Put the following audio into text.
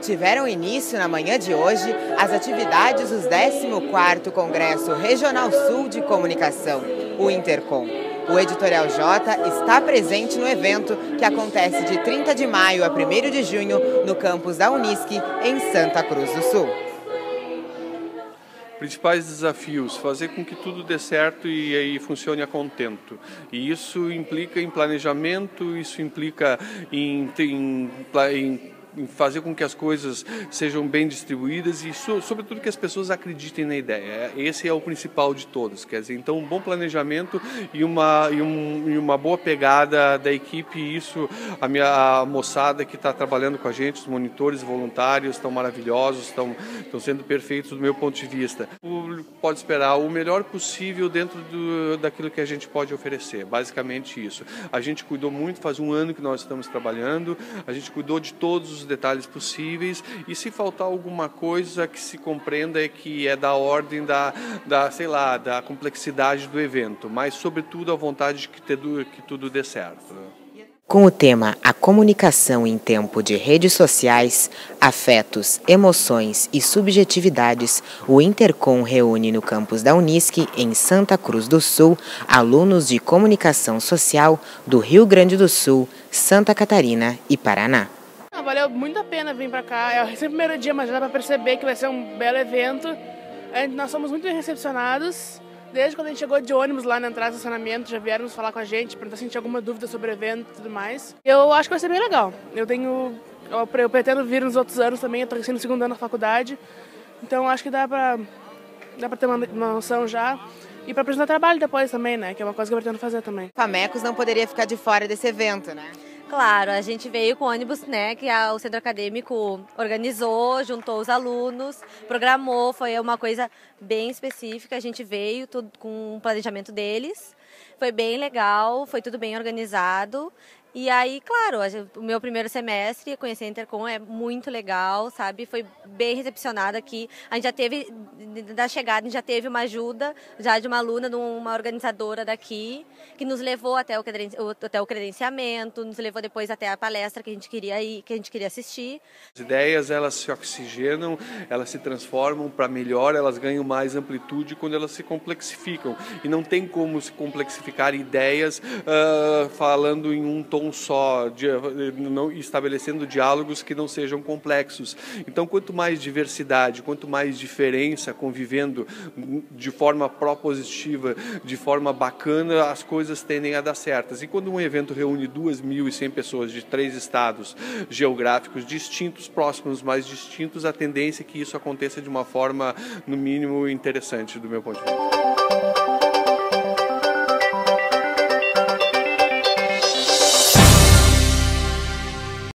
Tiveram início na manhã de hoje as atividades do 14º Congresso Regional Sul de Comunicação, o Intercom. O Editorial J está presente no evento que acontece de 30 de maio a 1º de junho no campus da Unisc, em Santa Cruz do Sul. Principais desafios: fazer com que tudo dê certo e aí funcione a contento. E isso implica em planejamento, isso implica em fazer com que as coisas sejam bem distribuídas e, sobretudo, que as pessoas acreditem na ideia. Esse é o principal de todos. Quer dizer, então, um bom planejamento e uma boa pegada da equipe. Isso, a moçada que está trabalhando com a gente, os monitores voluntários, estão maravilhosos, estão sendo perfeitos do meu ponto de vista. O público pode esperar o melhor possível dentro daquilo que a gente pode oferecer. Basicamente isso. A gente cuidou muito, faz um ano que nós estamos trabalhando, a gente cuidou de todos os detalhes possíveis, e se faltar alguma coisa que se compreenda é que é da ordem da complexidade do evento, mas sobretudo a vontade de que tudo dê certo. Com o tema A Comunicação em Tempo de Redes Sociais, Afetos, Emoções e Subjetividades, o Intercom reúne no campus da Unisc, em Santa Cruz do Sul, alunos de comunicação social do Rio Grande do Sul, Santa Catarina e Paraná. Valeu muito a pena vir para cá. É sempre o primeiro dia, mas já dá para perceber que vai ser um belo evento. Nós somos muito bem recepcionados. Desde quando a gente chegou de ônibus lá na entrada do estacionamento, já vieram nos falar com a gente, perguntar se a gente tinha alguma dúvida sobre o evento e tudo mais. Eu acho que vai ser bem legal. Eu pretendo vir nos outros anos também, eu estou no segundo ano da faculdade. Então acho que dá para ter uma noção já. E para apresentar trabalho depois também, né? Que é uma coisa que eu pretendo fazer também. Famecos não poderia ficar de fora desse evento, né? Claro, a gente veio com ônibus, né, que o centro acadêmico organizou, juntou os alunos, programou, foi uma coisa bem específica, a gente veio tudo com o planejamento deles, foi bem legal, foi tudo bem organizado. E aí, claro, o meu primeiro semestre, conhecer a Intercom é muito legal, sabe? Foi bem recepcionado aqui. A gente já teve, da chegada, a gente já teve uma ajuda já de uma aluna, de uma organizadora daqui, que nos levou até o credenciamento, nos levou depois até a palestra que a gente queria ir, que a gente queria assistir. As ideias, elas se oxigenam, elas se transformam para melhor, elas ganham mais amplitude quando elas se complexificam. E não tem como se complexificar ideias falando em um tom só, estabelecendo diálogos que não sejam complexos. Então, quanto mais diversidade, quanto mais diferença convivendo de forma propositiva, de forma bacana, as coisas tendem a dar certas. E quando um evento reúne 2.100 pessoas de 3 estados geográficos distintos, próximos, mas distintos, a tendência é que isso aconteça de uma forma, no mínimo, interessante do meu ponto de vista.